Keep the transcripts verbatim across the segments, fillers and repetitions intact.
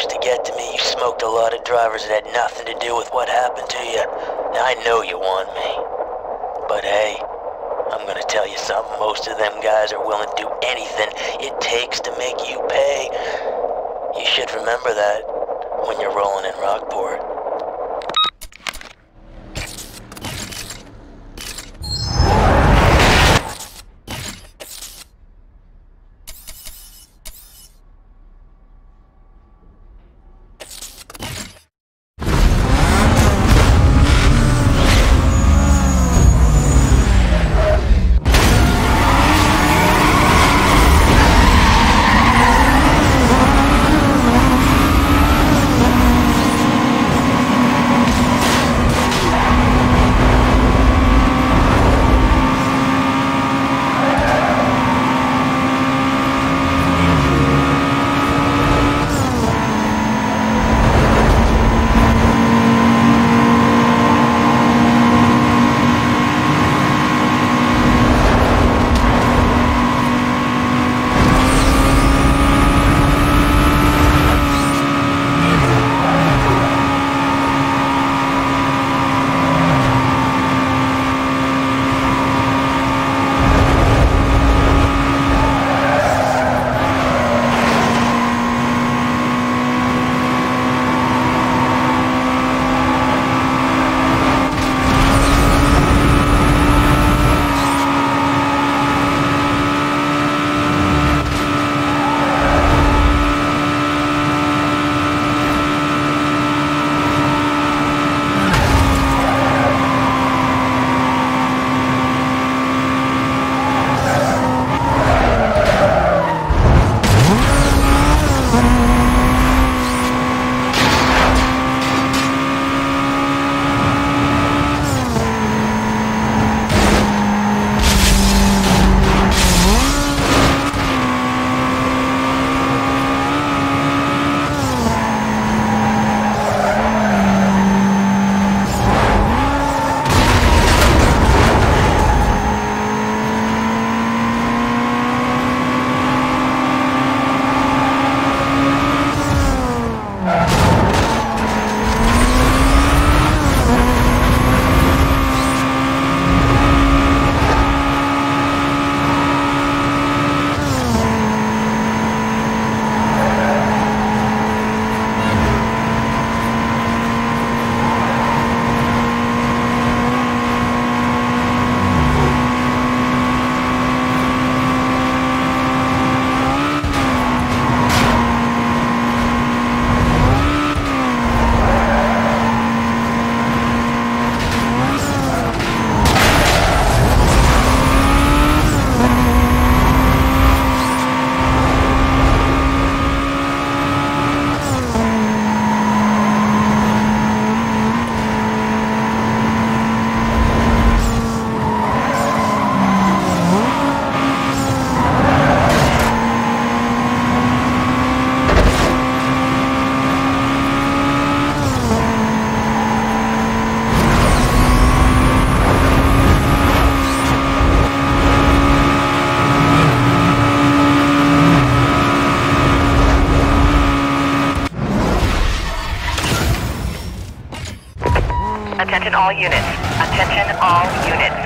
to get to me, you smoked a lot of drivers that had nothing to do with what happened to you. Now I know you want me. But hey, I'm gonna tell you something. Most of them guys are willing to do anything it takes to make you pay. You should remember that when you're rolling in Rockport. Attention all units. Attention all units.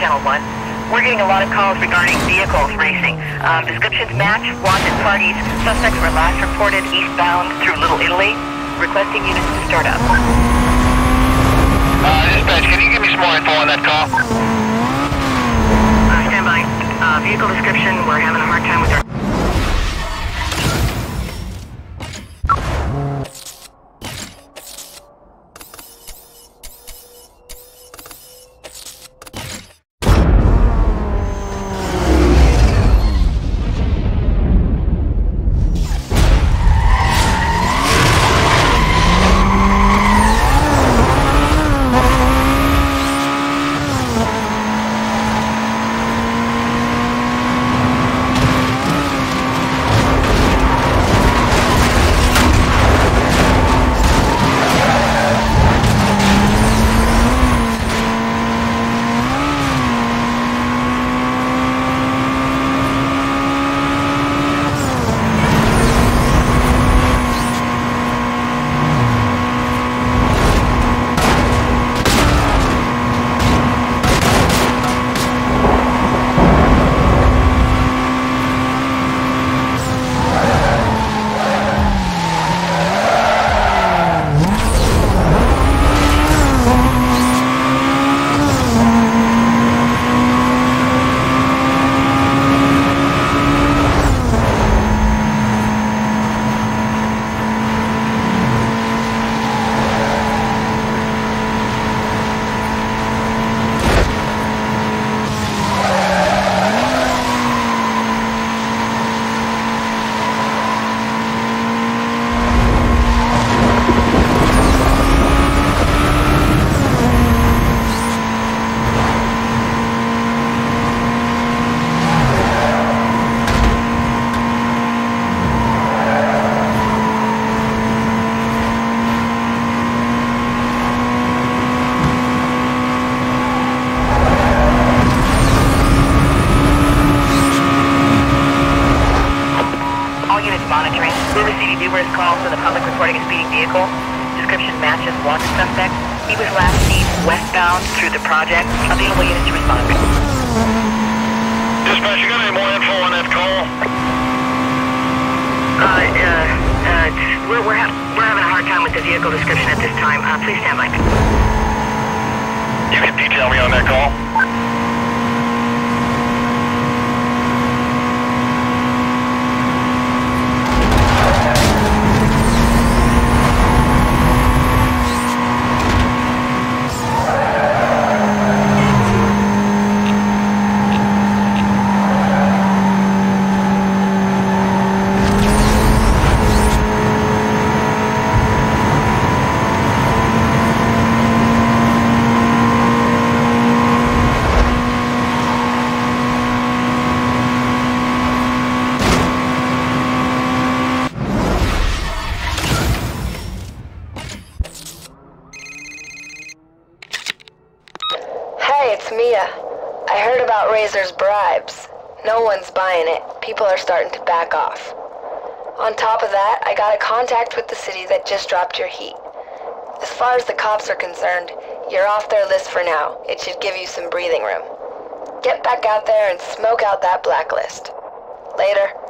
Channel one. We're getting a lot of calls regarding vehicles racing. Um, descriptions match, wanted parties. Suspects were last reported eastbound through Little Italy, requesting units to start up. Uh, dispatch, can you give me some more info on that call? Uh, stand by. Uh, vehicle description, we're having a hard time with our... numerous calls to the public reporting a speeding vehicle. Description matches wanted suspect. He was last seen westbound through the project. Available units to respond. Dispatch, you got any more info on that call? Uh, uh, uh, we're, we're, ha we're having a hard time with the vehicle description at this time. Uh, please stand by. You can detail me on that call? It's Mia. I heard about Razor's bribes. No one's buying it. People are starting to back off. On top of that, I got a contact with the city that just dropped your heat. As far as the cops are concerned, you're off their list for now. It should give you some breathing room. Get back out there and smoke out that blacklist. Later.